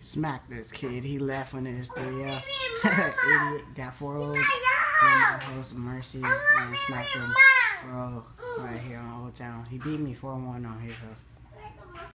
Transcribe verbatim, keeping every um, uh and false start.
Smacked this kid. He left when it was three L. Idiot. Got four O's. My host Mercy and smacked him four oh right here on Old Town. He beat me four one on his house.